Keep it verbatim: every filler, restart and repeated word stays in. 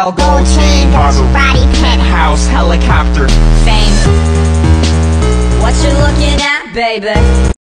lifestyle, gold chain, Maserati, penthouse, helicopter, fame. What you looking at, baby?